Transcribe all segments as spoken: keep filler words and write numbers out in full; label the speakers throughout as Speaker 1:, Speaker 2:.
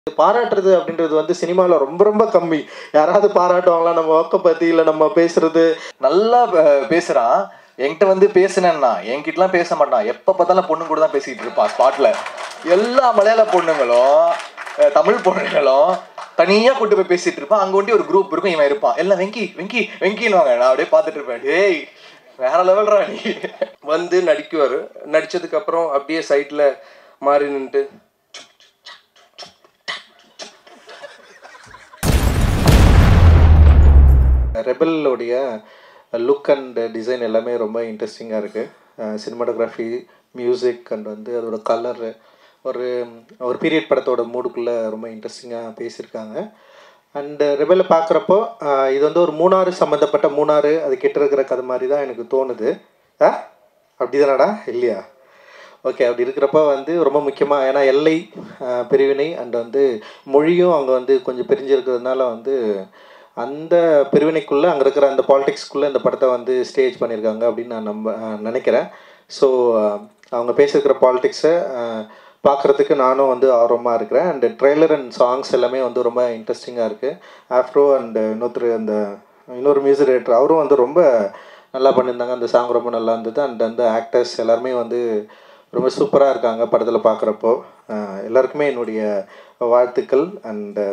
Speaker 1: பாராட்டுறது அப்படின்றது வந்து சினிமாவில் ரொம்ப ரொம்ப கம்மி. யாராவது பாராட்டுவாங்களா நம்ம ஒர்க்கை பற்றி, இல்லை நம்ம பேசுறது
Speaker 2: நல்லா பேசுகிறான். என்கிட்ட வந்து பேசுனேன்னா என்கிட்டலாம் பேச மாட்டான். எப்போ பார்த்தாலும் பொண்ணு கூட தான் பேசிக்கிட்டு இருப்பான் ஸ்பாட்டில். எல்லா மலையாள பொண்ணுங்களும் தமிழ் பொண்ணுங்களும் தனியாக கூட்டு போய் பேசிகிட்டு இருப்பான். அங்கே ஒண்டி ஒரு குரூப் இருக்கும், இவன் இருப்பான். எல்லாம் வெங்கி வெங்கி வெங்கின்னுவாங்க. நான் அப்படியே பார்த்துட்டு இருப்பேன். டேய் வேற லெவல்ரா நீ.
Speaker 3: வந்து நடிக்குவார். நடித்ததுக்கப்புறம் அப்படியே சைட்டில் மாறி நின்றுட்டு
Speaker 1: ரெபலோடைய லுக் அண்ட் டிசைன் எல்லாமே ரொம்ப இன்ட்ரெஸ்டிங்காக இருக்குது. சினிமாட்டோகிராஃபி, மியூசிக் அண்ட் வந்து அதோட கலரு, ஒரு ஒரு பீரியட் படத்தோட மூடுக்குள்ளே ரொம்ப இன்ட்ரெஸ்டிங்காக பேசியிருக்காங்க. அண்டு ரெபலை பார்க்குறப்போ இது வந்து ஒரு மூணாறு சம்மந்தப்பட்ட, மூணாறு அது கிட்ட இருக்கிற கதை மாதிரி தான் எனக்கு தோணுது. ஆ அப்படி தானடா இல்லையா? ஓகே, அப்படி இருக்கிறப்ப வந்து ரொம்ப முக்கியமாக, ஏன்னா எல்லை பிரிவினை அண்ட் வந்து மொழியும் அங்கே வந்து கொஞ்சம் பிரிஞ்சிருக்கிறதுனால வந்து அந்த பிரிவினைக்குள்ளே அங்கே இருக்கிற அந்த பாலிடிக்ஸ்குள்ளே இந்த படத்தை வந்து ஸ்டேஜ் பண்ணியிருக்காங்க அப்படின்னு நான் நம்ப நினைக்கிறேன். ஸோ அவங்க பேசியிருக்கிற பாலிடிக்ஸை பார்க்குறதுக்கு நானும் வந்து ஆர்வமாக இருக்கிறேன். அண்டு ட்ரெய்லர் அண்ட் சாங்ஸ் எல்லாமே வந்து ரொம்ப இன்ட்ரெஸ்டிங்காக இருக்குது. ஆஃப்ரோ அண்டு இன்னொருத்தர் அந்த இன்னொரு மியூசிக் டைரக்டர் அவரும் வந்து ரொம்ப நல்லா பண்ணியிருந்தாங்க. அந்த சாங் ரொம்ப நல்லா இருந்தது. அண்ட் அந்த ஆக்டர்ஸ் எல்லாருமே வந்து ரொம்ப சூப்பராக இருக்காங்க படத்தில் பார்க்குறப்போ. எல்லாருக்குமே என்னுடைய வாழ்த்துக்கள். அண்டு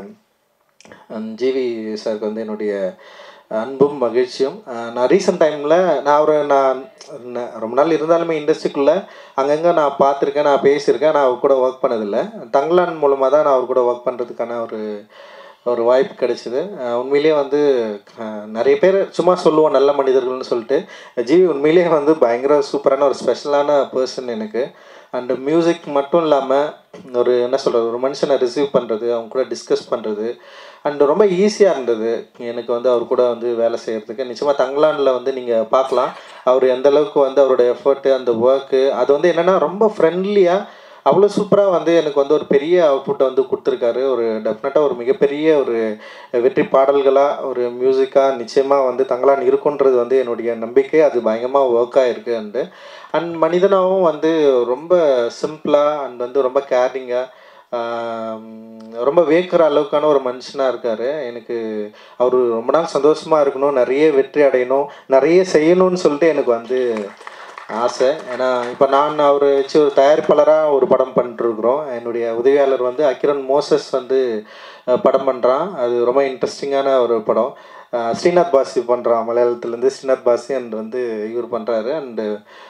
Speaker 1: ஜிவி சாருக்கு வந்து என்னுடைய அன்பும் மகிழ்ச்சியும். நான் ரீசெண்ட் டைமில் நான் அவரை நான் ரொம்ப நாள் இருந்தாலுமே இண்டஸ்ட்ரிக்குள்ளே அங்கங்கே நான் பார்த்துருக்கேன், நான் பேசியிருக்கேன். நான் அவர் கூட ஒர்க் பண்ணதில்லை. தங்கலான் மூலமாக தான் நான் அவர் கூட ஒர்க் பண்ணுறதுக்கான ஒரு ஒரு வாய்ப்பு கிடைச்சிது. உண்மையிலேயே வந்து நிறைய பேர் சும்மா சொல்லுவோம் நல்ல மனிதர்கள்னு சொல்லிட்டு, ஜிவி உண்மையிலேயே வந்து பயங்கர சூப்பரான ஒரு ஸ்பெஷலான பர்சன் எனக்கு. அண்டு மியூசிக் மட்டும் இல்லாமல் ஒரு என்ன சொல்கிறது, ஒரு மனுஷனை ரிசீவ் பண்ணுறது, அவங்க கூட டிஸ்கஸ் பண்ணுறது அண்டு ரொம்ப ஈஸியாக இருந்தது எனக்கு வந்து அவர் கூட வந்து வேலை செய்கிறதுக்கு. நிச்சயமாக தங்கலானில் வந்து நீங்கள் பார்க்கலாம் அவர் எந்தளவுக்கு வந்து அவருடைய எஃபர்ட்டு, அந்த ஒர்க்கு, அது வந்து என்னென்னா ரொம்ப ஃப்ரெண்ட்லியாக அவ்வளோ சூப்பராக வந்து எனக்கு வந்து ஒரு பெரிய அவுட்புட்டை வந்து கொடுத்துருக்காரு. ஒரு டெஃபினட்டாக ஒரு மிகப்பெரிய ஒரு வெற்றி பாடல்களாக, ஒரு மியூசிக்காக நிச்சயமாக வந்து தங்கலான் இருக்குன்றது வந்து என்னுடைய நம்பிக்கை. அது பயங்கரமாக ஒர்க் ஆகிருக்கு. அண்டு அண்ட் மனிதனாகவும் வந்து ரொம்ப சிம்பிளாக அண்ட் வந்து ரொம்ப கேரிங்காக, ரொம்ப வேக்கிற அளவுக்கான ஒரு மனுஷனாக இருக்கார். எனக்கு அவர் ரொம்ப நாள் சந்தோஷமாக இருக்கணும், நிறைய வெற்றி அடையணும், நிறைய செய்யணும்னு சொல்லிட்டு எனக்கு வந்து ஆசை. ஏன்னா இப்போ நான் அவர் வச்சு ஒரு தயாரிப்பாளராக ஒரு படம் பண்ணிட்டுருக்குறோம். என்னுடைய உதவியாளர் வந்து அக்கிரன் மோசஸ் வந்து படம் பண்ணுறான். அது ரொம்ப இன்ட்ரெஸ்டிங்கான ஒரு படம். ஸ்ரீநாத் பாசி பண்ணுறான், மலையாளத்துலேருந்து ஸ்ரீநாத் பாசி அண்ட் வந்து இவர் பண்ணுறாரு. அண்டு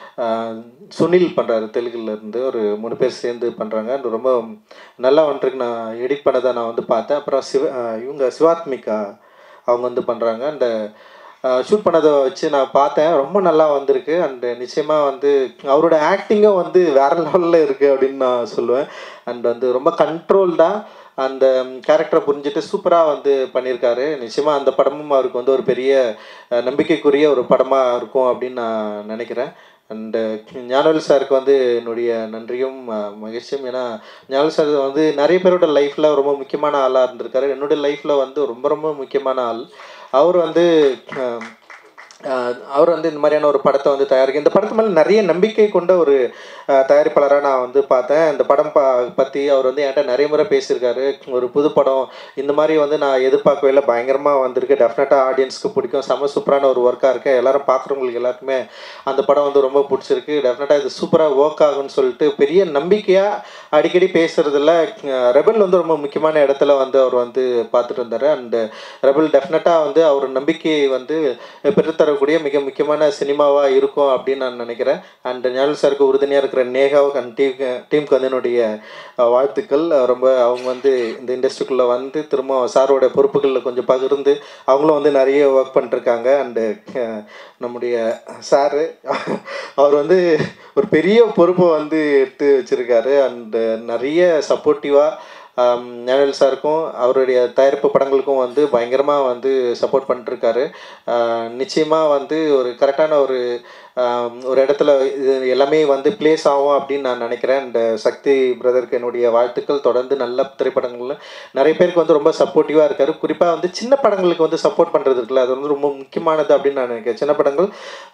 Speaker 1: சுனில் பண்ணுறாரு தெலுங்குலேருந்து. ஒரு மூணு பேர் சேர்ந்து பண்ணுறாங்க. அண்ட் ரொம்ப நல்லா வந்துருக்கு. நான் எடிட் பண்ணதை நான் வந்து பார்த்தேன். அப்புறம் சிவ இவங்க சிவாத்மிகா அவங்க வந்து பண்ணுறாங்க. அந்த ஷூட் பண்ணதை வச்சு நான் பார்த்தேன். ரொம்ப நல்லா வந்திருக்கு. அண்டு நிச்சயமாக வந்து அவரோட ஆக்டிங்கும் வந்து வேறு லெவலில் இருக்குது அப்படின்னு நான் சொல்லுவேன். அண்ட் வந்து ரொம்ப கண்ட்ரோல்டாக அந்த கேரக்டரை புரிஞ்சுட்டு சூப்பராக வந்து பண்ணியிருக்காரு. நிச்சயமாக அந்த படமும் அவருக்கு வந்து ஒரு பெரிய நம்பிக்கைக்குரிய ஒரு படமாக இருக்கும் அப்படின்னு நான் நினைக்கிறேன். அண்டு ஞானவேல் சாருக்கு வந்து என்னுடைய நன்றியும் மகிழ்ச்சியும். ஏன்னா ஞானவேல் சார் வந்து நிறைய பேரோட லைஃப்பில் ரொம்ப முக்கியமான ஆளாக இருந்திருக்காரு. என்னுடைய லைஃப்பில் வந்து ரொம்ப ரொம்ப முக்கியமான ஆள். அவர் வந்து அவர் வந்து இந்த மாதிரியான ஒரு படத்தை வந்து தயாரிக்க, இந்த படத்து மேலே நிறைய நம்பிக்கை கொண்ட ஒரு தயாரிப்பாளராக நான் வந்து பார்த்தேன். இந்த படம் பா பற்றி அவர் வந்து என்கிட்ட நிறைய முறை பேசியிருக்காரு. ஒரு புது படம் இந்த மாதிரி வந்து நான் எதிர்பார்க்கவே இல்லை, பயங்கரமாக வந்திருக்கு, டெஃபினட்டாக ஆடியன்ஸ்க்கு பிடிக்கும், செம்ம சூப்பரான ஒரு ஒர்க்காக இருக்குது, எல்லோரும் பார்க்குறவங்களுக்கு எல்லாருக்குமே அந்த படம் வந்து ரொம்ப பிடிச்சிருக்கு, டெஃபினட்டாக இது சூப்பராக ஒர்க் ஆகும்னு சொல்லிட்டு பெரிய நம்பிக்கையாக அடிக்கடி பேசுகிறதுல ரெபல் வந்து ரொம்ப முக்கியமான இடத்துல வந்து அவர் வந்து பார்த்துட்டு வந்தார். அண்டு ரெபல் டெஃபினட்டாக வந்து அவர் நம்பிக்கையை வந்து பெற்றுத்தர கூடிய மிக முக்கியமான சினிமாவாக இருக்கும் அப்படின்னு நான் நினைக்கிறேன். அண்ட் ஞானவேல் சாருக்கு உறுதுணையாக இருக்கிற நேகாவுக்கு அண்ட் டீம் டீமுக்கு வந்து என்னுடைய வாழ்த்துக்கள். ரொம்ப அவங்க வந்து இந்த இண்டஸ்ட்ரிக்குள்ளே வந்து திரும்ப சாரோட பொறுப்புகளில் கொஞ்சம் பகிர்ந்து அவங்களும் வந்து நிறைய ஒர்க் பண்ணிட்டுருக்காங்க. அண்டு நம்முடைய சாரு அவர் வந்து ஒரு பெரிய பொறுப்பை வந்து எடுத்து வச்சுருக்காரு. அண்டு நிறைய சப்போர்ட்டிவாக ஞானவேல் சாருக்கும் அவருடைய தயாரிப்பு படங்களுக்கும் வந்து பயங்கரமாக வந்து சப்போர்ட் பண்ணிட்டுருக்காரு. நிச்சயமாக வந்து ஒரு கரெக்டான ஒரு ஒரு இடத்துல இது எல்லாமே வந்து பிளேஸ் ஆகும் அப்படின்னு நான் நினைக்கிறேன். அண்ட் சக்தி பிரதருக்கு என்னுடைய வாழ்த்துக்கள். தொடர்ந்து நல்ல திரைப்படங்கள்ல நிறைய பேருக்கு வந்து ரொம்ப சப்போர்ட்டிவாக இருக்கார். குறிப்பாக வந்து சின்ன படங்களுக்கு வந்து சப்போர்ட் பண்ணுறது இருக்குல்ல, அது வந்து ரொம்ப முக்கியமானது அப்படின்னு நான் நினைக்கிறேன். சின்ன படங்கள்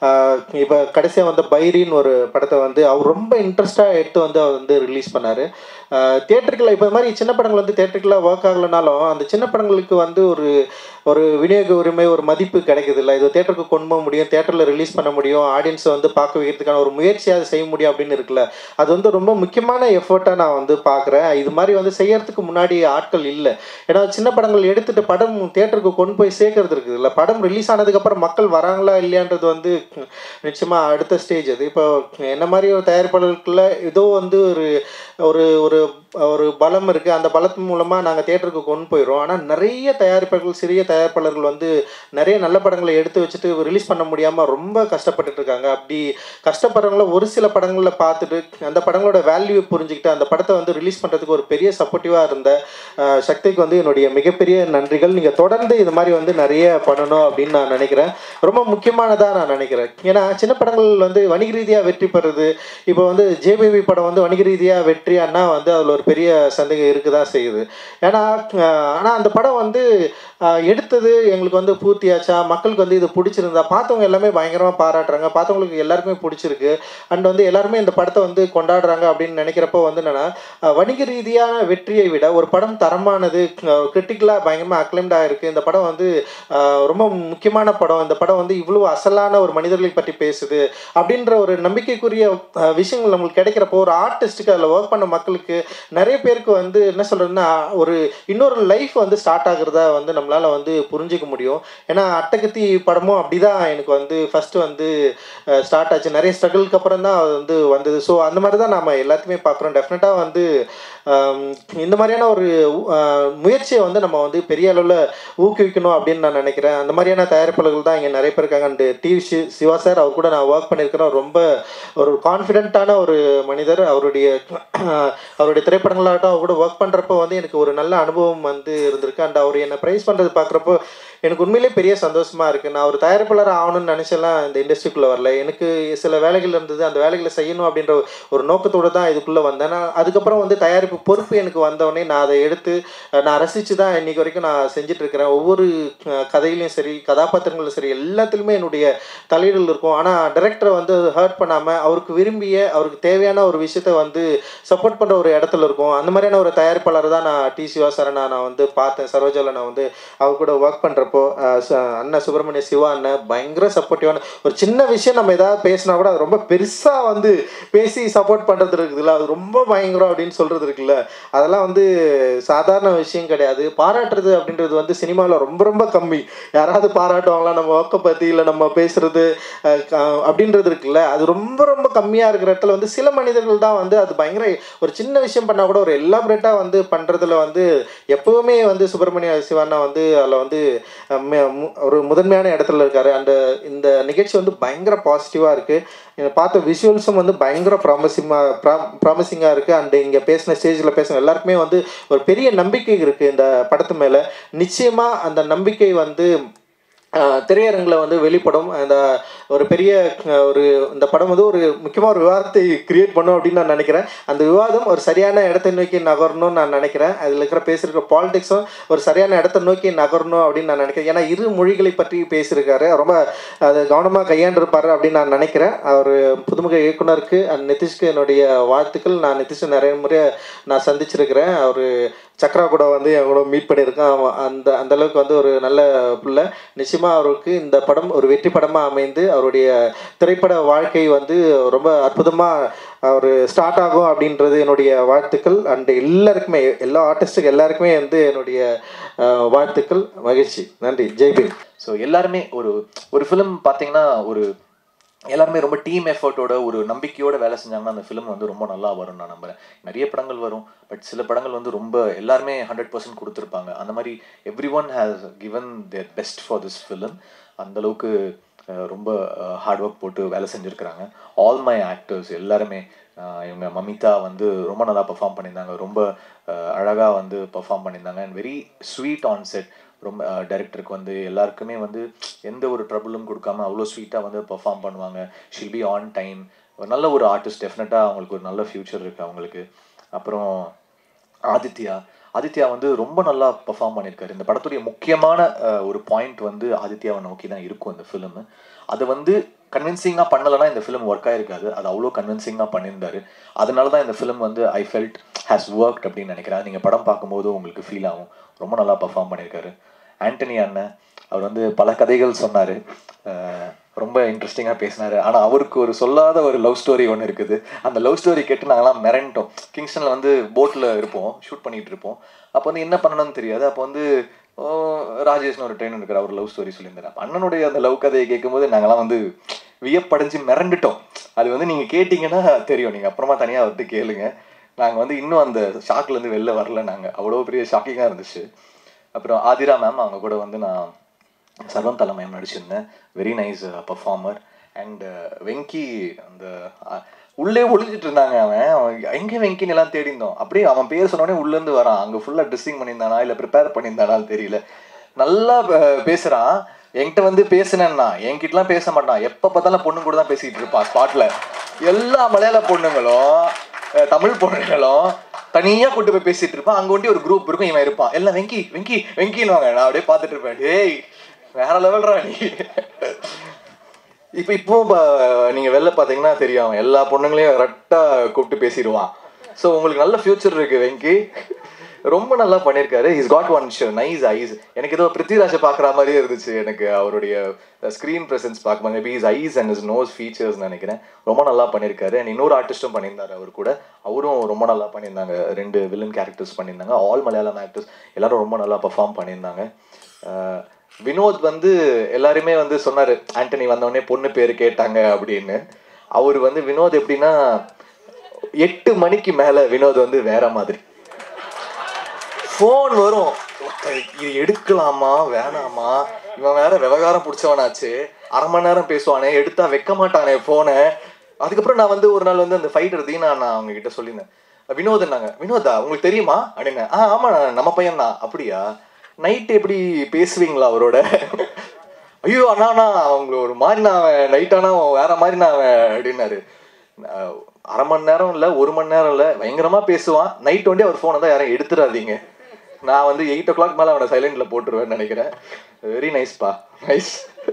Speaker 1: இப்போ கடைசியாக வந்த பைரின்னு ஒரு படத்தை வந்து அவர் ரொம்ப இன்ட்ரெஸ்டாக எடுத்து வந்து அவர் வந்து ரிலீஸ் பண்ணார். தியேட்டருக்குள்ள இப்போ மாதிரி சின்ன படங்கள் வந்து தியேட்டருக்குள்ள ஒர்க் ஆகலைனாலும் அந்த சின்ன படங்களுக்கு வந்து ஒரு ஒரு விநியோக உரிமை, ஒரு மதிப்பு கிடைக்குது இல்லை. இது தியேட்டருக்கு கொண்டு போக முடியும், தியேட்டரில் ரிலீஸ் பண்ண முடியும், ஆடியன்ஸை வந்து பார்க்க வைக்கிறதுக்கான ஒரு முயற்சியாக அதை செய்ய முடியும் அப்படின்னு இருக்குல்ல. அது வந்து ரொம்ப முக்கியமான எஃபர்ட்டாக நான் வந்து பார்க்குறேன். இது மாதிரி வந்து செய்யறதுக்கு முன்னாடி ஆட்கள் இல்லை. ஏன்னா சின்ன படங்கள் எடுத்துகிட்டு படம் தியேட்டருக்கு கொண்டு போய் சேர்க்கறது இருக்குது இல்லை. படம் ரிலீஸ் ஆனதுக்கப்புறம் மக்கள் வராங்களா இல்லையான்றது வந்து நிச்சயமாக அடுத்த ஸ்டேஜ். அது இப்போ என்ன மாதிரி ஒரு தயாரிப்பாளர்களுக்குள்ள ஏதோ வந்து ஒரு ஒரு ஒரு ஒரு பலம் இருக்குது. அந்த பலத்தின் மூலமாக நாங்கள் தியேட்டருக்கு கொண்டு போயிடுறோம். ஆனால் நிறைய தயாரிப்பாளர்கள், சிறிய தயாரிப்பாளர்கள் வந்து நிறைய நல்ல படங்களை எடுத்து வச்சுட்டு ரிலீஸ் பண்ண முடியாமல் ரொம்ப கஷ்டப்பட்டுட்டு இருக்காங்க. அப்படி கஷ்டப்படுறவங்கள ஒரு சில படங்களில் பார்த்துட்டு அந்த படங்களோட வேல்யூவை புரிஞ்சுக்கிட்டு அந்த படத்தை வந்து ரிலீஸ் பண்ணுறதுக்கு ஒரு பெரிய சப்போர்ட்டிவாக இருந்த சக்திக்கு வந்து என்னுடைய மிகப்பெரிய நன்றிகள். நீங்கள் தொடர்ந்து இது மாதிரி வந்து நிறைய பண்ணணும் அப்படின்னு நான் நினைக்கிறேன். ரொம்ப முக்கியமானதாக நான் நினைக்கிறேன். ஏன்னா சின்ன படங்கள் வந்து வணிக ரீதியாக வெற்றி பெறுறது. இப்போ வந்து ஜேபிபி படம் வந்து வணிக ரீதியாக வெற்றியானா வந்து அதில் ஒரு பெரிய சந்தேகம் இருக்குதான் செய்யுது. ஏன்னா ஆனால் அந்த படம் வந்து எடுத்தது எங்களுக்கு வந்து பூர்த்தியாச்சா, மக்களுக்கு வந்து இது பிடிச்சிருந்தா, பார்த்தவங்க எல்லாமே பயங்கரமாக பாராட்டுறாங்க, பார்த்தவங்களுக்கு எல்லாருக்குமே பிடிச்சிருக்கு. அண்ட் வந்து எல்லாருமே இந்த படத்தை வந்து கொண்டாடுறாங்க அப்படின்னு நினைக்கிறப்போ வந்து என்னென்னா வணிக ரீதியான வெற்றியை விட ஒரு படம் தரமானது, கிரிட்டிக்கலாக பயங்கரமாக அக்ளைம்டாக இருக்குது, இந்த படம் வந்து ரொம்ப முக்கியமான படம், இந்த படம் வந்து இவ்வளோ அசலான ஒரு மனிதர்களை பற்றி பேசுது அப்படின்ற ஒரு நம்பிக்கைக்குரிய விஷயங்கள் நம்மளுக்கு கிடைக்கிறப்போ ஒரு ஆர்டிஸ்ட்டுக்கு அதில் ஒர்க் பண்ண மக்களுக்கு நிறைய பேருக்கு வந்து என்ன சொல்கிறதுன்னா ஒரு இன்னொரு லைஃப் வந்து ஸ்டார்ட் ஆகுறதா வந்து நம்மளால் வந்து புரிஞ்சிக்க முடியும். ஏன்னா அட்டகத்தி படமும் அப்படி தான் எனக்கு வந்து ஃபஸ்ட்டு வந்து ஸ்டார்ட் ஆச்சு. நிறைய ஸ்ட்ரகிளுக்கு அப்புறம் தான் அது வந்து வந்தது. ஸோ அந்த மாதிரி தான் நம்ம எல்லாத்தையுமே பார்க்குறோம். டெஃபினட்டாக வந்து இந்த மாதிரியான ஒரு முயற்சியை வந்து நம்ம வந்து பெரிய அளவில் ஊக்குவிக்கணும் அப்படின்னு நான் நினைக்கிறேன். அந்த மாதிரியான தயாரிப்பாளர்கள் தான் இங்கே நிறைய பேர் இருக்காங்க. அண்டு டிவி சி சிவா சார் அவர் கூட நான் ஒர்க் பண்ணியிருக்கிறேன். ரொம்ப ஒரு கான்ஃபிடென்ட்டான ஒரு மனிதர். அவருடைய அவருடைய திரைப்படங்களாகட்டும் அவர் கூட ஒர்க் பண்ணுறப்போ வந்து எனக்கு ஒரு நல்ல அனுபவம் வந்து இருந்திருக்கு. அண்ட் அவர் என்னை ப்ரைஸ் பண்ணுறது பார்க்குறப்போ எனக்கு உண்மையிலே பெரிய சந்தோஷமாக இருக்குது. நான் ஒரு தயாரிப்பாளர் ஆகணும்னு நினச்செல்லாம் இந்த இண்டஸ்ட்ரிக்குள்ளே வரல. எனக்கு சில வேலைகள் இருந்தது, அந்த வேலைகளை செய்யணும் அப்படின்ற ஒரு நோக்கத்தோடு தான் இதுக்குள்ளே வந்தேன். நான் அதுக்கப்புறம் வந்து தயாரிப்பு பொறுப்பு எனக்கு வந்தவொடனே நான் அதை எடுத்து நான் ரசித்து தான் இன்றைக்கி வரைக்கும் நான் செஞ்சிட்ருக்கிறேன். ஒவ்வொரு கதையிலையும் சரி, கதாபாத்திரங்களும் சரி, எல்லாத்துலேயுமே என்னுடைய தலையீடுகள் இருக்கும். ஆனால் டைரக்டரை வந்து ஹர்ட் பண்ணாமல் அவருக்கு விரும்பிய, அவருக்கு தேவையான ஒரு விஷயத்தை வந்து சப்போர்ட் பண்ணுற ஒரு இடத்துல இருக்கும். அந்த மாதிரியான ஒரு தயாரிப்பாளர் தான் நான் டி சிவா சாரை நான் வந்து பார்த்தேன். சரோஜாவில் நான் வந்து அவர் கூட ஒர்க் பண்ணுறப்போ அண்ணன் சுப்பிரமணிய சிவா அண்ணன் பயங்கர சப்போர்ட்டிவான ஒரு சின்ன விஷயம் நம்ம ஏதாவது பேசினா கூட அது ரொம்ப பெருசாக வந்து பேசி சப்போர்ட் பண்ணுறது இருக்குதுல்ல, அது ரொம்ப பயங்கரம் அப்படின்னு சொல்கிறது இருக்குல்ல, அதெல்லாம் வந்து சாதாரண விஷயம் கிடையாது. பாராட்டுறது அப்படின்றது வந்து சினிமாவில் ரொம்ப ரொம்ப கம்மி. யாராவது பாராட்டுவாங்களா நம்ம ஒர்க்கை பற்றி, இல்லை நம்ம பேசுகிறது அப்படின்றது இருக்குல்ல, அது ரொம்ப ரொம்ப கம்மியாக இருக்கிற இடத்துல வந்து சில மனிதர்கள் தான் வந்து அது பயங்கர ஒரு சின்ன விஷயம் பண்ணால் கூட ஒரு எலாபரேட்டாக வந்து பண்ணுறதுல வந்து எப்போவுமே வந்து சுப்பிரமணிய சிவானா வந்து அதில் வந்து ஒரு முதன்மையான இடத்துல இருக்காரு. அந்த இந்த நிகழ்ச்சி வந்து பயங்கர பாசிட்டிவாக இருக்குது. பார்த்த விஷுவல்ஸும் வந்து பயங்கர ப்ராமிசிங்காக ப்ரா ப்ராமிசிங்காக இருக்குது. அண்ட் இங்கே பேசின ஸ்டேஜில் பேசின எல்லாருக்குமே வந்து ஒரு பெரிய நம்பிக்கை இருக்குது இந்த படத்து மேலே. நிச்சயமாக அந்த நம்பிக்கை வந்து திரையரங்கில் வந்து வெளிப்படும். அந்த ஒரு பெரிய ஒரு இந்த படம் வந்து ஒரு முக்கியமாக ஒரு விவாதத்தை கிரியேட் பண்ணும் அப்படின்னு நான் நினைக்கிறேன். அந்த விவாதம் ஒரு சரியான இடத்தை நோக்கி நகரணும்னு நான் நினைக்கிறேன். அதில் இருக்கிற பேசியிருக்க பாலிடிக்ஸும் ஒரு சரியான இடத்தை நோக்கி நகரணும் அப்படின்னு நான் நினைக்கிறேன். ஏன்னா இரு மொழிகளை பற்றி பேசியிருக்காரு, ரொம்ப அதை கவனமாக கையாண்டிருப்பார் அப்படின்னு நான் நினைக்கிறேன். அவர் புதுமுக இயக்குனருக்கு அண்ட் நிதிஷ்க்கு என்னுடைய வாழ்த்துக்கள். நான் நிதிஷை நிறைய முறை நான் சந்திச்சிருக்கிறேன். அவர் சக்ரா கூட வந்து என் கூட மீட் பண்ணியிருக்கேன். அந்த அந்தளவுக்கு வந்து ஒரு நல்ல பிள்ளை. நிச்சயமாக அவருக்கு இந்த படம் ஒரு வெற்றி படமாக அமைந்து அவருடைய திரைப்பட வாழ்க்கை வந்து ரொம்ப அற்புதமாக அவர் ஸ்டார்ட் ஆகும் அப்படின்றது என்னுடைய வாழ்த்துக்கள். அண்டு எல்லாருக்குமே, எல்லா ஆர்டிஸ்ட்டுக்கு எல்லாருக்குமே வந்து என்னுடைய வாழ்த்துக்கள். மகிழ்ச்சி. நன்றி. ஜெய்பீம்.
Speaker 2: ஸோ எல்லாருமே ஒரு ஒரு ஃபிலிம் பார்த்தீங்கன்னா ஒரு எல்லாருமே ரொம்ப டீம் எஃபர்ட்டோட ஒரு நம்பிக்கையோட வேலை செஞ்சாங்கன்னா அந்த ஃபிலிம் வந்து ரொம்ப நல்லா வரும்னு நான் நம்புறேன். நிறைய படங்கள் வரும், பட் சில படங்கள் வந்து ரொம்ப எல்லாருமே ஹண்ட்ரட் பர்சன்ட் கொடுத்துருப்பாங்க. அந்த மாதிரி everyone has given their best for this film. அந்தளவுக்கு ரொம்ப ஹார்ட் ஒர்க் போட்டு வேலை செஞ்சுருக்கிறாங்க. ஆல் மை ஆக்டர்ஸ் எல்லாருமே, இவங்க மமிதா வந்து ரொம்ப நல்லா பெர்ஃபார்ம் பண்ணியிருந்தாங்க, ரொம்ப அழகாக வந்து பெர்ஃபார்ம் பண்ணியிருந்தாங்க. And very sweet on set. ரொம்ப டைரக்டருக்கு வந்து எல்லாருக்குமே வந்து எந்த ஒரு ட்ரபிளும் கொடுக்காம அவ்வளோ ஸ்வீட்டாக வந்து பெர்ஃபார்ம் பண்ணுவாங்க. She'll be on time. ஒரு நல்ல ஒரு ஆர்டிஸ்ட், டெஃபினட்டாக அவங்களுக்கு ஒரு நல்ல ஃப்யூச்சர் இருக்குது அவங்களுக்கு. அப்புறம் ஆதித்யா ஆதித்யா வந்து ரொம்ப நல்லா பெர்ஃபார்ம் பண்ணியிருக்காரு. இந்த படத்துடைய முக்கியமான ஒரு பாயிண்ட் வந்து ஆதித்யாவை நோக்கி தான் இருக்கும் இந்த ஃபிலிம். அதை வந்து கன்வின்சிங்காக பண்ணலைன்னா இந்த ஃபிலிம் ஒர்க் ஆகிருக்காது. அது அவ்வளோ கன்வின்சிங்காக பண்ணியிருந்தாரு. அதனால தான் இந்த ஃபிலிம் வந்து ஐ ஃபெல்ட் ஹேஸ் ஒர்க்ட் அப்படின்னு நினைக்கிறேன். நீங்கள் படம் பார்க்கும்போது உங்களுக்கு ஃபீல் ஆகும். ரொம்ப நல்லா பெர்ஃபார்ம் பண்ணியிருக்காரு. ஆண்டனி அண்ணன் அவர் வந்து பல கதைகள் சொன்னார், ரொம்ப இன்ட்ரெஸ்டிங்காக பேசினார். ஆனால் அவருக்கு ஒரு சொல்லாத ஒரு லவ் ஸ்டோரி ஒன்று இருக்குது. அந்த லவ் ஸ்டோரி கேட்டு நாங்கள்லாம் மிரண்டோம். கிங்ஸ்டனில் வந்து போட்டில் இருப்போம், ஷூட் பண்ணிகிட்டு இருப்போம். அப்போ வந்து என்ன பண்ணணும்னு தெரியாது. அப்போ வந்து ராஜேஷ்னு ஒரு ட்ரெயின் இருக்கிற அவர் லவ் ஸ்டோரி சொல்லியிருந்தார். அண்ணனுடைய அந்த லவ் கதையை கேட்கும்போது நாங்கள்லாம் வந்து வியப்படைஞ்சு மிரண்டுட்டோம். அது வந்து நீங்கள் கேட்டிங்கன்னா தெரியும், நீங்கள் அப்புறமா தனியாக வந்து கேளுங்க. நாங்கள் வந்து இன்னும் அந்த ஷாக்லேருந்து வெளில வரல. நாங்கள் அவ்வளோ பெரிய ஷாக்கிங்காக இருந்துச்சு. அப்புறம் ஆதிரா மேம், அவங்க கூட வந்து நான் சர்வம் தலை மேம் நடிச்சிருந்தேன். Very nice performer. And Venki அந்த உள்ளே ஒளிஞ்சிட்டு இருந்தாங்க. அவன் எங்கே வெங்கின்னு எல்லாம் தேடி இருந்தோம். அப்படியே அவன் பேர் சொன்னோடனே உள்ளேருந்து வரான். அங்கே ஃபுல்லாக ட்ரெஸ்ஸிங் பண்ணியிருந்தானா இல்லை ப்ரிப்பேர் பண்ணியிருந்தானான்னு தெரியல. நல்லா பேசுகிறான். என்கிட்ட வந்து பேசினேன்னா என்கிட்டலாம் பேச மாட்டான். எப்போ பார்த்தாலும் பொண்ணு கூட தான் பேசிக்கிட்டு இருப்பான் ஸ்பாட்டில். எல்லா மலையாள பொண்ணுங்களும் தமிழ் பொண்ணுங்களும் தனியாக கூட்டு போய் பேசிகிட்டு இருப்பான். அங்கே ஒண்டி ஒரு குரூப் இருக்கும், இவன் இருப்பான். எல்லாம் வெங்கி வெங்கி வெங்கின்னுவாங்க. நான் அப்படியே பார்த்துட்டு இருப்பேன். டேய் வேற லெவல்ரா நீ. இப்போ இப்போ நீங்கள் வெளில பார்த்தீங்கன்னா தெரியும், எல்லா பொண்ணுங்களையும் கரெக்டாக கூப்பிட்டு பேசிடுவான். ஸோ உங்களுக்கு நல்ல ஃபியூச்சர் இருக்குது வெங்கி. ரொம்ப நல்லா பண்ணியிருக்காரு. He's got one so nice eyes. எனக்கு ஏதோ பிருத்திவிராஜை பார்க்குற மாதிரியே இருந்துச்சு எனக்கு அவருடைய ஸ்க்ரீன் ப்ரெசன்ஸ் பார்க்கும்போது. Maybe his eyes and his nose features நினைக்கிறேன். ரொம்ப நல்லா பண்ணியிருக்காரு. அண்ட் இன்னொரு ஆர்டிஸ்ட்டும் பண்ணியிருந்தாரு அவர் கூட. அவரும் ரொம்ப நல்லா பண்ணியிருந்தாங்க. ரெண்டு வில்லன் கேரக்டர்ஸ் பண்ணியிருந்தாங்க. ஆல் மலையாளம் ஆக்டர்ஸ் எல்லாரும் ரொம்ப நல்லா பர்ஃபார்ம் பண்ணியிருந்தாங்க. வினோத் வந்து எல்லாருமே வந்து சொன்னார், ஆண்டனி வந்தவொடனே பொண்ணு பேர் கேட்டாங்க அப்படின்னு. அவர் வந்து வினோத் எப்படின்னா எட்டு மணிக்கு மேலே வினோத் வந்து வேற மாதிரி. ஃபோன் வரும், இது எடுக்கலாமா வேணாமா, இவன் வேற விவகாரம் பிடிச்சவனாச்சு, அரை மணி நேரம் பேசுவானே, எடுத்தா வைக்க மாட்டானே ஃபோனை. அதுக்கப்புறம் நான் வந்து ஒரு நாள் வந்து அந்த ஃபைட்டர் தீனா நான் அவங்க கிட்ட சொல்லியிருந்தேன். வினோத்னாங்க. வினோதா உங்களுக்கு தெரியுமா அப்படின்னு. ஆ ஆமாம் நம்ம பையன் தான். அப்படியா, நைட்டு எப்படி பேசுவீங்களா அவரோட? ஐயோ அண்ணாண்ணா அவங்கள ஒரு மாதிரி நான் நைட்டானா வேற மாதிரி நான் அப்படின்னாரு. அரை மணி நேரம் இல்லை, ஒரு மணி நேரம் இல்லை, பயங்கரமாக பேசுவான். நைட் வண்டி அவர் ஃபோனை தான் யாரும் எடுத்துடாதீங்க. நான் வந்து எயிட் ஓ கிளாக் மேலே அவனை சைலண்டில் போட்டுருவேன்னு நினைக்கிறேன். வெரி நைஸ்ப்பா, நைஸ்.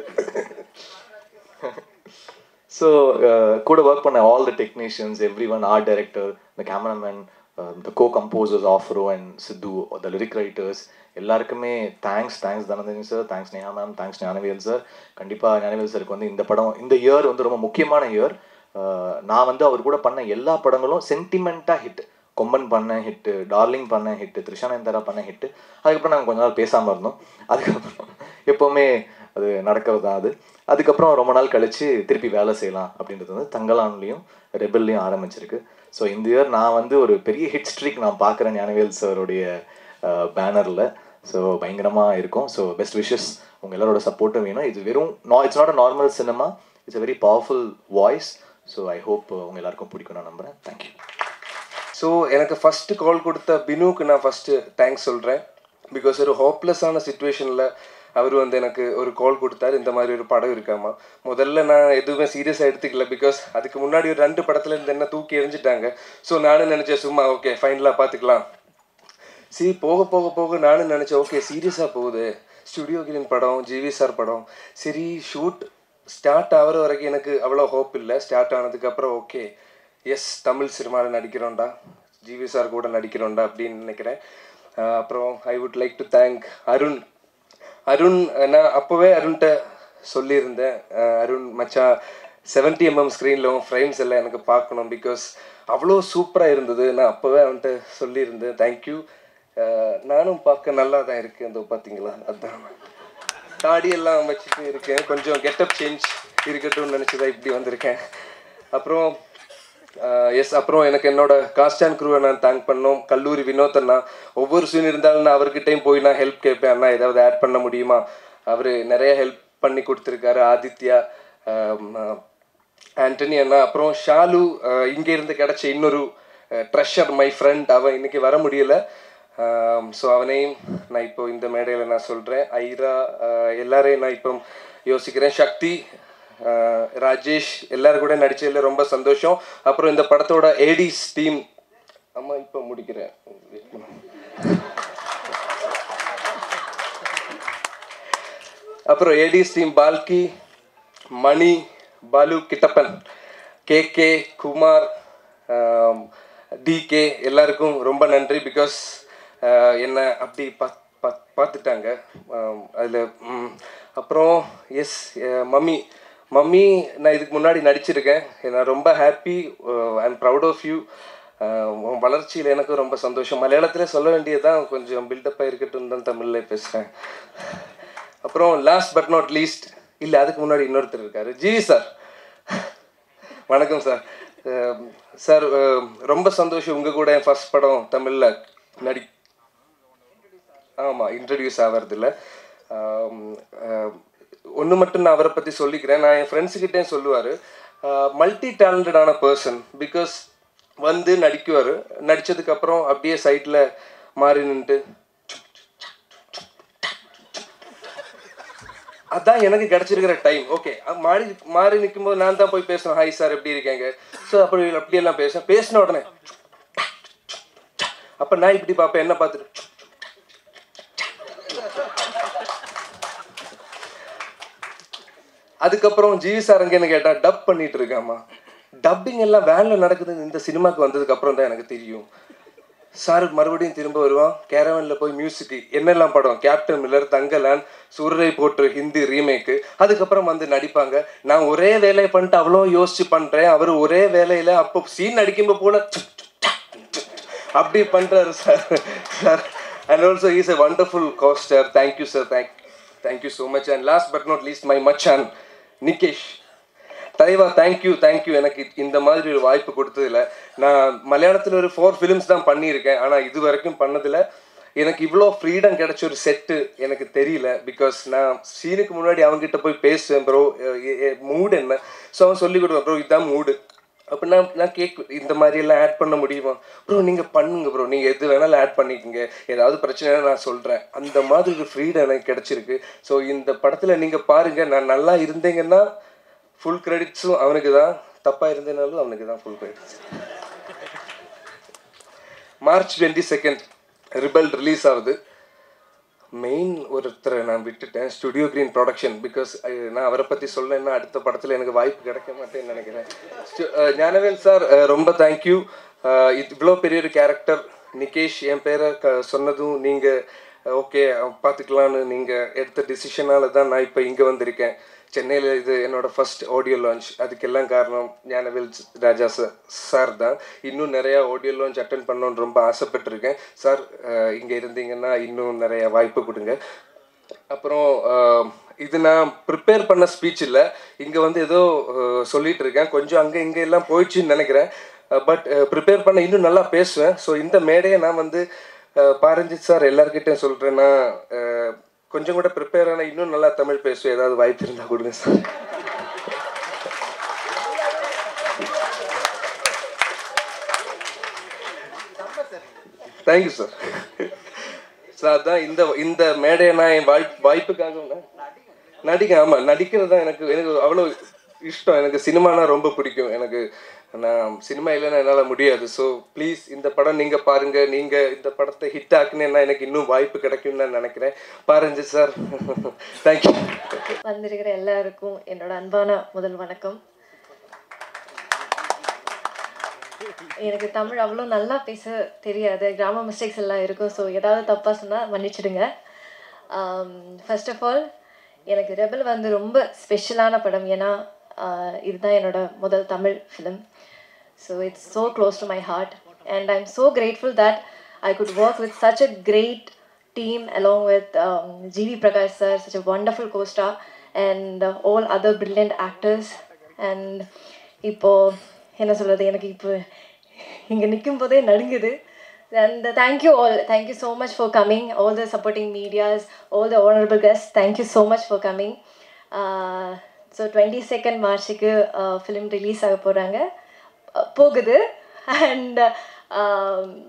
Speaker 2: ஸோ கூட ஒர்க் பண்ண all the technicians, every one, art director, the cameraman, the co composers Afro and Sidhu, the lyric writers, எல்லாருக்குமே thanks. Thanks Dhananjayan sir, thanks Neha ma'am, thanks Gnanavel sir. கண்டிப்பாக ஞானவேல் சாருக்கு வந்து இந்த படம், இந்த இயர் வந்து ரொம்ப முக்கியமான இயர். நான் வந்து அவர் கூட பண்ண எல்லா படங்களும் சென்டிமெண்ட்டாக ஹிட். கொம்பன் பண்ண ஹிட்டு, டார்லிங் பண்ண ஹிட்டு, த்ரிஷா நயன்தாரா பண்ண ஹிட்டு. அதுக்கப்புறம் நாங்கள் கொஞ்ச நாள் பேசாமல் இருந்தோம். அதுக்கப்புறம் எப்போவுமே அது நடக்கிறது தான் அது. அதுக்கப்புறம் ரொம்ப நாள் கழித்து திருப்பி வேலை செய்யலாம் அப்படின்றது வந்து தங்கலான்லேயும் ரெபல்லையும் ஆரம்பிச்சிருக்கு. ஸோ இந்த இயர் நான் வந்து ஒரு பெரிய ஹிட் ஸ்ட்ரீக் நான் பார்க்குறேன் ஞானவேல் சாருடைய பேனரில். ஸோ பயங்கரமாக இருக்கும். So best wishes. உங்கள் எல்லாரோட சப்போர்ட்டும் வேணும். இது வெறும் நா it's not a normal cinema, it's a very powerful voice. So I hope உங்கள் எல்லாருக்கும் பிடிக்கும் நான் நம்புகிறேன். தேங்க்யூ.
Speaker 3: ஸோ எனக்கு ஃபஸ்ட்டு கால் கொடுத்த பினுக்கு நான் ஃபஸ்ட்டு தேங்க்ஸ் சொல்கிறேன். பிகாஸ் ஒரு ஹோப்லெஸ்ஸான சுச்சுவேஷனில் அவர் வந்து எனக்கு ஒரு கால் கொடுத்தாரு, இந்த மாதிரி ஒரு படம் இருக்காமா. முதல்ல நான் எதுவுமே சீரியஸாக எடுத்துக்கல. பிகாஸ் அதுக்கு முன்னாடி ஒரு ரெண்டு படத்தில் இருந்து என்ன தூக்கி எறிஞ்சிட்டாங்க. ஸோ நானும் நினச்சேன் சும்மா ஓகே ஃபைனலாக பார்த்துக்கலாம். சி போக போக போக நானும் நினச்சேன் ஓகே சீரியஸாக போகுது, ஸ்டுடியோ கிரீன் படம், ஜிவி சார் படம். சரி ஷூட் ஸ்டார்ட் ஆகிற வரைக்கும் எனக்கு அவ்வளோ ஹோப் இல்லை. ஸ்டார்ட் ஆனதுக்கப்புறம் ஓகே எஸ் தமிழ் சினிமாவில் நடிக்கிறோண்டா, ஜிவி சார் கூட நடிக்கிறோண்டா அப்படின்னு நினைக்கிறேன். அப்புறம் I would like to thank Arun. Arun நான் அப்போவே அருண்கிட்ட சொல்லியிருந்தேன், அருண் மச்சான் செவன்ட்டி எம்எம் ஸ்க்ரீனில் ஃப்ரேம்ஸ் எல்லாம் எனக்கு பார்க்கணும். பிகாஸ் அவ்வளோ சூப்பராக இருந்தது. நான் அப்போவே அவன்கிட்ட சொல்லியிருந்தேன். தேங்க்யூ. நானும் பார்க்க நல்லா தான் இருக்கேன். அந்த பார்த்தீங்களா, அதுதான் தாடியெல்லாம் வச்சுட்டு இருக்கேன். கொஞ்சம் கெட்டப் சேஞ்ச் இருக்கட்டும்னு நினச்சி தான் இப்படி வந்திருக்கேன். அப்புறம் எஸ் அப்புறம் எனக்கு என்னோட காஸ்ட் அண்ட் க்ரூவை நான் தேங்க் பண்ணோம். கல்லூரி வினோத் அண்ணா, ஒவ்வொரு சீன் இருந்தாலும் நான் அவர்கிட்டையும் போய் நான் ஹெல்ப் கேட்பேன், அண்ணா ஏதாவது ஆட் பண்ண முடியுமா. அவர் நிறைய ஹெல்ப் பண்ணி கொடுத்துருக்காரு. ஆதித்யா, ஆண்டனி அண்ணா, அப்புறம் ஷாலு, இங்கே இருந்து கிடச்ச இன்னொரு ட்ரெஷர் மை ஃப்ரெண்ட். அவன் இன்னைக்கு வர முடியலை. ஸோ அவனையும் நான் இப்போ இந்த மேடையில் நான் சொல்கிறேன். ஐரா எல்லாரையும் நான் இப்போ யோசிக்கிறேன். சக்தி, ராஜேஷ் எல்லாரும் கூட நடிச்சதில் ரொம்ப சந்தோஷம். அப்புறம் இந்த படத்தோட ஏடிஸ் டீம், அம்மா இப்போ முடிக்கிறேன். அப்புறம் ADs team Balki, Mani, Balu, Kittappan, K K, Kumar, DK எல்லாருக்கும் ரொம்ப நன்றி. பிகாஸ் என்னை அப்படி பாத் பாத் பார்த்துட்டாங்க அதில். அப்புறம் எஸ் மம்மி மம்மி நான் இதுக்கு முன்னாடி நடிச்சிருக்கேன். நான் ரொம்ப happy. I am proud of you. உன் வளர்ச்சியில் எனக்கு ரொம்ப சந்தோஷம். மலையாளத்தில் சொல்ல வேண்டியதுதான் கொஞ்சம் பில்டப்பாக இருக்கட்டும் தான் தமிழில் பேசுகிறேன். அப்புறம் லாஸ்ட் பட் நாட் லீஸ்ட், இல்லை அதுக்கு முன்னாடி இன்னொருத்தர் இருக்கார், ஜிவி சார். வணக்கம் சார். சார் ரொம்ப சந்தோஷம் உங்கள் கூட என் ஃபஸ்ட் படம் தமிழில் நடி ஆமாம் இன்ட்ரடியூஸ் ஆகிறதில்ல. ஒன்று மட்டும் நான் அவரை பற்றி சொல்லிக்கிறேன். நான் என் ஃப்ரெண்ட்ஸுக்கிட்டே சொல்லுவார், மல்டி டேலண்டடான பர்சன். பிகாஸ் வந்து நடிக்குவார், நடித்ததுக்கப்புறம் அப்படியே சைட்டில் மாறி நின்றுட்டு அதான் எனக்கு கிடச்சிருக்கிற டைம். ஓகே, மாறி மாறி நிற்கும்போது நான் தான் போய் பேசணும், ஹாய் சார் எப்படி இருக்கேங்க, ஸோ அப்படி அப்படியெல்லாம் பேசுவேன். பேசின உடனே அப்போ நான் இப்படி பார்ப்பேன், என்ன பார்த்துட்டு அதுக்கப்புறம் ஜிவி சார் அங்கே என்ன கேட்டால் டப் பண்ணிட்டு இருக்காமா. டப்பிங் எல்லாம் வேனில் நடக்குது இந்த சினிமாவுக்கு வந்ததுக்கு அப்புறம் தான் எனக்கு தெரியும். சார் மறுபடியும் திரும்ப வருவான், கேரவனில் போய் மியூசிக்கு என்னெல்லாம் படம், கேப்டன் மில்லர், தங்கலான், சூரரை போட்டு ஹிந்தி ரீமேக்கு, அதுக்கப்புறம் வந்து நடிப்பாங்க. நான் ஒரே வேலையை பண்ணிட்டு அவ்வளோ யோசிச்சு பண்ணுறேன், அவர் ஒரே வேலையில் அப்போ சீன் நடிக்கும்போது போல அப்படி பண்ணுறாரு sir sir and also is a wonderful costar. Thank you sir, thank thank you so much. And last but not least my மச்சான் நிகேஷ். தலைவா தேங்க்யூ தேங்க்யூ எனக்கு இந்த மாதிரி ஒரு வாய்ப்பு கொடுத்ததில்ல. நான் மலையாளத்தில் ஒரு ஃபோர் ஃபிலிம்ஸ் தான் பண்ணியிருக்கேன், ஆனால் இது வரைக்கும் பண்ணதில்ல. எனக்கு இவ்வளோ ஃப்ரீடம் கிடச்ச ஒரு செட்டு எனக்கு தெரியல. பிகாஸ் நான் சீனுக்கு முன்னாடி அவங்ககிட்ட போய் பேசுவேன், ப்ரோ மூடு என்ன, ஸோ அவன் சொல்லி கொடுவேன், ப்ரோ இதுதான் மூடு. அப்போ நான் நான் கேட்க இந்த மாதிரியெல்லாம் ஆட் பண்ண முடியுமா, ப்ரோ நீங்கள் பண்ணுங்க ப்ரோ, நீங்கள் எது வேணாலும் ஆட் பண்ணிக்கோங்க, ஏதாவது பிரச்சனைனா நான் சொல்கிறேன். அந்த மாதிரி ஒரு ஃப்ரீடம் எனக்கு கிடச்சிருக்கு. ஸோ இந்த படத்தில் நீங்கள் பாருங்கள், நான் நல்லா இருந்தேங்கன்னா ஃபுல் கிரெடிட்ஸும் அவனுக்கு தான், தப்பாக இருந்தேனாலும் அவனுக்கு தான் full credits. March twenty second Rebel release ஆகுது. மெயின் ஒருத்தரை நான் விட்டுட்டேன், ஸ்டுடியோ கிரீன் ப்ரொடக்ஷன். பிகாஸ் நான் அவரை பற்றி சொல்லலைன்னா அடுத்த படத்தில் எனக்கு வாய்ப்பு கிடைக்க மாட்டேன்னு நினைக்கிறேன். ஞானவேல் சார் ரொம்ப தேங்க்யூ. இது இவ்வளோ பெரிய ஒரு கேரக்டர், நிகேஷ் என் பேரை க சொன்னதும் நீங்கள் ஓகே பார்த்துக்கலான்னு நீங்கள் எடுத்த டிசிஷனால் தான் நான் இப்போ இங்கே வந்திருக்கேன். சென்னையில் இது என்னோடய ஃபஸ்ட் ஆடியோ லான்ச். அதுக்கெல்லாம் காரணம் ஞானவேல் ராஜா சார் சார் தான். இன்னும் நிறையா ஆடியோ லான்ச் அட்டன் பண்ணணுன்னு ரொம்ப ஆசைப்பட்டிருக்கேன். சார் இங்கே இருந்தீங்கன்னா இன்னும் நிறையா வாய்ப்பு கொடுங்க. அப்புறம் இது நான் ப்ரிப்பேர் பண்ண ஸ்பீச் இல்லை, இங்கே வந்து ஏதோ சொல்லிகிட்டு இருக்கேன், கொஞ்சம் அங்கே இங்கே எல்லாம் போயிடுச்சுன்னு நினைக்கிறேன். பட் ப்ரிப்பேர் பண்ண இன்னும் நல்லா பேசுவேன். ஸோ இந்த மேடையை நான் வந்து பாரஞ்சித் சார் எல்லாருக்கிட்டையும் சொல்கிறேன்னா, கொஞ்சம் கூட ப்ரிப்பேர் ஆனால் இன்னும் நல்லா தமிழ் பேசுவேன், ஏதாவது வாய்ப்பு இருந்தால் கொடுங்க சார். Thank you sir. சார் அதான் இந்த இந்த மேடையை நான் என் வாய் வாய்ப்புக்காக நடிக்க ஆமாம் நடிக்கிறது தான் எனக்கு எனக்கு அவ்வளோ இஷ்டம். எனக்கு சினிமானா ரொம்ப பிடிக்கும். எனக்கு நான் சினிமா இல்லைன்னா என்னால் முடியாது. ஸோ ப்ளீஸ் இந்த படம் நீங்கள் பாருங்கள். நீங்கள் இந்த படத்தை ஹிட் ஆக்குனேன்னா எனக்கு இன்னும் வாய்ப்பு கிடைக்கும்னு நான் நினைக்கிறேன். பாருங்க சார். தேங்க்யூ.
Speaker 4: வந்திருக்கிற எல்லாருக்கும் என்னோட அன்பான முதல் வணக்கம். எனக்கு தமிழ் அவ்வளோ நல்லா பேச தெரியாது, கிராம மிஸ்டேக்ஸ் எல்லாம் இருக்கும். ஸோ ஏதாவது தப்பாக சொன்னால் மன்னிச்சிடுங்க. ஃபர்ஸ்ட் ஆஃப் ஆல் எனக்கு ரெபல் வந்து ரொம்ப ஸ்பெஷலான படம். ஏன்னா இதுதான் என்னோட முதல் Tamil film. So it's so close to my heart and I am so grateful that I could work with such a great team along with um, G V Prakash sir, such a wonderful co-star, and uh, all other brilliant actors. And இப்போ என்ன சொல்கிறது, எனக்கு இப்போ இங்கே நிற்கும் போதே நடுங்குது. And uh, thank you all. Thank you so much for coming. All the supporting medias, all the honorable guests, thank you so much for coming. Uh, so twenty-second மார்ச்சுக்கு ஃபிலிம் ரிலீஸ் ஆக போகிறாங்க போகுது. And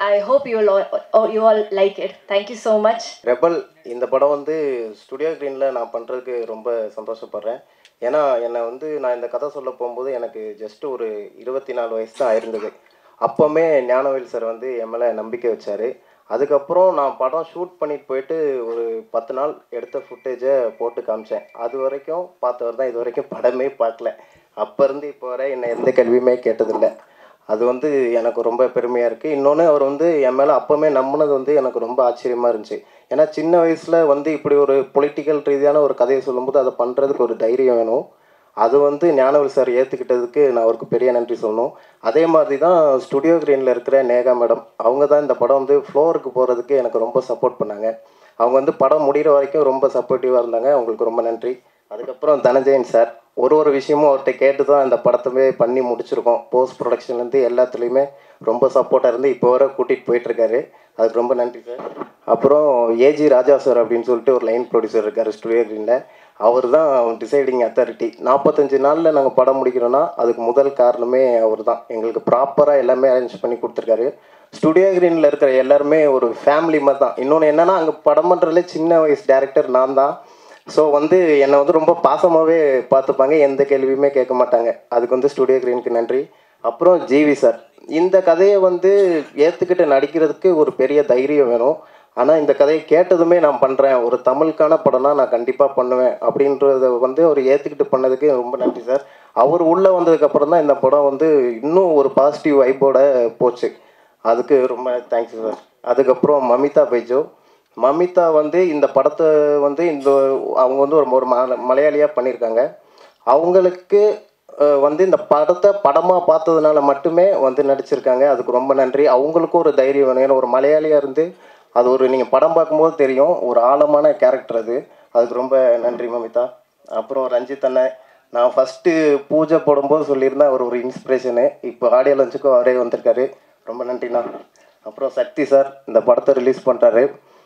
Speaker 4: I hope you all, oh, you all like it. Thank you so much.
Speaker 5: Rebel இந்த படம் வந்து studio கிரீனில் நான் பண்ணுறதுக்கு ரொம்ப சந்தோஷப்படுறேன். ஏன்னா என்னை வந்து நான் இந்த கதை சொல்ல போகும்போது எனக்கு ஜஸ்ட் ஒரு இருபத்தி நாலு வயசு தான் ஆயிருந்தது. அப்போவுமே ஞானவேல் சார் வந்து என் மேலே நம்பிக்கை வச்சார். அதுக்கப்புறம் நான் படம் ஷூட் பண்ணிட்டு போயிட்டு ஒரு பத்து நாள் எடுத்த ஃபுட்டேஜை போட்டு காமிச்சேன். அது வரைக்கும் பார்த்தவர் தான் இது வரைக்கும் படமே பார்க்கல. அப்போ இருந்து இப்போ வரை என்னை எந்த கேள்வியுமே கேட்டதில்லை. அது வந்து எனக்கு ரொம்ப பெருமையாக இருக்குது. இன்னொன்று அவர் வந்து என் மேலே அப்போவுமே நம்பினது வந்து எனக்கு ரொம்ப ஆச்சரியமாக இருந்துச்சு. ஏன்னா சின்ன வயசில் வந்து இப்படி ஒரு பொலிட்டிக்கல் ரீதியான ஒரு கதையை சொல்லும்போது அதை பண்ணுறதுக்கு ஒரு தைரியம் வேணும். அது வந்து ஞானவேல் சார் ஏற்றுக்கிட்டதுக்கு நான் அவருக்கு பெரிய நன்றி சொல்லணும். அதே மாதிரி தான் ஸ்டுடியோ கிரீனில் இருக்கிற நேகா மேடம், அவங்க தான் இந்த படம் வந்து ஃப்ளோருக்கு போகிறதுக்கு எனக்கு ரொம்ப சப்போர்ட் பண்ணாங்க. அவங்க வந்து படம் முடிகிற வரைக்கும் ரொம்ப சப்போர்ட்டிவாக இருந்தாங்க. அவங்களுக்கு ரொம்ப நன்றி. அதுக்கப்புறம் தனஞ்சயன் சார், ஒரு ஒரு விஷயமும் அவர்கிட்ட கேட்டு தான் இந்த படத்தவே பண்ணி முடிச்சிருக்கோம். போஸ்ட் ப்ரொடக்ஷன்லேருந்து எல்லாத்துலேயுமே ரொம்ப சப்போர்ட்டாக இருந்து இப்போ வர கூட்டிகிட்டு போயிட்டுருக்காரு. அதுக்கு ரொம்ப நன்றி சார். அப்புறம் ஏஜி ராஜா சார் அப்படின்னு சொல்லிட்டு ஒரு லைன் ப்ரொடியூசர் இருக்கார் ஸ்டுடியோ கிரீனில். அவர் தான் டிசைடிங் அத்தாரிட்டி. நாற்பத்தஞ்சு நாளில் நாங்கள் படம் முடிக்கிறோன்னா அதுக்கு முதல் காரணமே அவர் தான். எங்களுக்கு ப்ராப்பராக எல்லாமே அரேஞ்ச் பண்ணி கொடுத்துருக்காரு. ஸ்டுடியோ கிரீனில் இருக்கிற எல்லாருமே ஒரு ஃபேமிலி மாதிரி தான். இன்னொன்று என்னென்னா அங்கே படம் பண்ணுறதுல சின்ன வயசு டேரக்டர் நான் தான். ஸோ வந்து என்னை வந்து ரொம்ப பாசமாகவே பார்த்துப்பாங்க, எந்த கேள்வியுமே கேட்க மாட்டாங்க. அதுக்கு வந்து ஸ்டுடியோ கிரீனுக்கு நன்றி. அப்புறம் ஜிவி சார், இந்த கதையை வந்து ஏற்றுக்கிட்டு நடிக்கிறதுக்கு ஒரு பெரிய தைரியம் வேணும். ஆனால் இந்த கதையை கேட்டதுமே நான் பண்ணுறேன், ஒரு தமிழுக்கான படம்னா நான் கண்டிப்பாக பண்ணுவேன் அப்படின்றத வந்து அவர் ஏற்றுக்கிட்டு பண்ணதுக்கு ரொம்ப நன்றி சார். அவர் உள்ளே வந்ததுக்கப்புறம் தான் இந்த படம் வந்து இன்னும் ஒரு பாசிட்டிவ் வைப்போட போச்சு. அதுக்கு ரொம்ப தேங்க்ஸ் சார். அதுக்கப்புறம் மமிதா பைஜோ, மமிதா வந்து இந்த படத்தை வந்து இந்த அவங்க வந்து ஒரு ஒரு மலையாளியாக பண்ணியிருக்காங்க. அவங்களுக்கு வந்து இந்த படத்தை படமாக பார்த்ததுனால மட்டுமே வந்து நடிச்சிருக்காங்க. அதுக்கு ரொம்ப நன்றி. அவங்களுக்கும் ஒரு தைரியம் வேணும். ஏன்னா ஒரு மலையாளியாக இருந்து அது ஒரு நீங்கள் படம் பார்க்கும்போது தெரியும், ஒரு ஆழமான கேரக்டர் அது. அதுக்கு ரொம்ப நன்றி மமிதா. அப்புறம் ரஞ்சித் அண்ணன், நான் ஃபஸ்ட்டு பூஜை போடும்போது சொல்லியிருந்தேன் அவர் ஒரு இன்ஸ்பிரேஷனு. இப்போ ஆடியோ லஞ்சுக்கும் அவரே வந்திருக்காரு. ரொம்ப நன்றிண்ணா. அப்புறம் சக்தி சார் இந்த படத்தை ரிலீஸ் பண்ணுறாரு.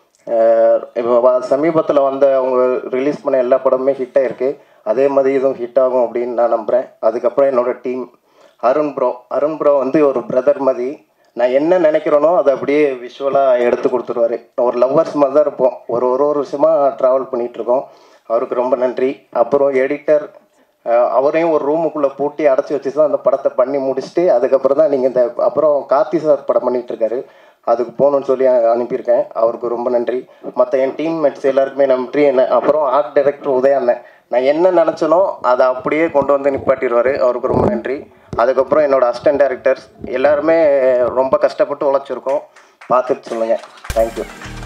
Speaker 5: இப்போ சமீபத்தில் வந்த அவங்க ரிலீஸ் பண்ண எல்லா படமுமே ஹிட் ஆகிருக்கு. அதே மாதிரி இதுவும் ஹிட் ஆகும் அப்படின்னு நான் நம்புகிறேன். அதுக்கப்புறம் என்னோடய team Arun bro, Arun bro வந்து ஒரு பிரதர் மாதிரி. நான் என்ன நினைக்கிறேனோ அதை அப்படியே விஷுவலாக எடுத்து கொடுத்துருவாரு. ஒரு லவ்வர்ஸ் மாதிரி தான் இருப்போம். ஒரு ஒரு ஒரு விஷயமாக ட்ராவல் பண்ணிகிட்ருக்கோம். அவருக்கு ரொம்ப நன்றி. அப்புறம் எடிட்டர், அவரையும் ஒரு ரூமுக்குள்ளே பூட்டி அடைச்சி வச்சு தான் அந்த படத்தை பண்ணி முடிச்சுட்டு அதுக்கப்புறம் தான் நீங்கள் இந்த அப்புறம் கார்த்தி சார் படம் பண்ணிகிட்ருக்காரு, அதுக்கு போகணுன்னு சொல்லி அனுப்பியிருக்கேன். அவருக்கு ரொம்ப நன்றி. மற்ற என் டீம்மேட்ஸ் எல்லாருக்குமே நன்றி. என்ன அப்புறம் ஆர்ட் டைரக்டர் உதயாண்ணன், நான் என்ன நினச்சனோ அதை அப்படியே கொண்டு வந்து நிப்பாட்டிடுவார். அவருக்கு ரொம்ப நன்றி. அதுக்கப்புறம் என்னோடய அசிஸ்டன்ட் டைரக்டர்ஸ் எல்லாருமே ரொம்ப கஷ்டப்பட்டு உழைச்சிருக்கோம். பார்த்துட்டு சொல்லுங்கள். தேங்க்யூ.